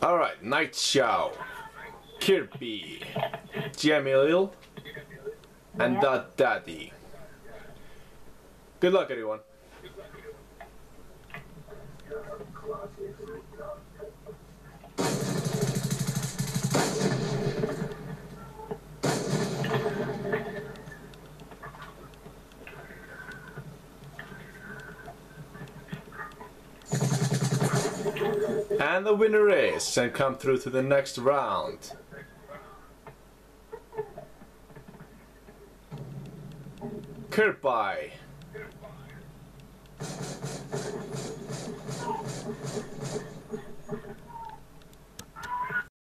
Alright, Night Show, Kirby, Jamil, and the Daddy. Good luck, everyone. And the winner is, and come through to the next round. Kirby.